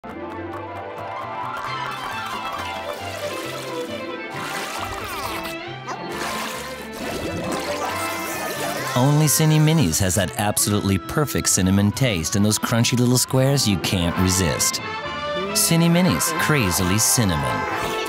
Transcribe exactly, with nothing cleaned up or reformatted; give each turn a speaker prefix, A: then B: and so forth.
A: Only CINI Minis has that absolutely perfect cinnamon taste and those crunchy little squares you can't resist. CINI Minis, crazily cinnamon.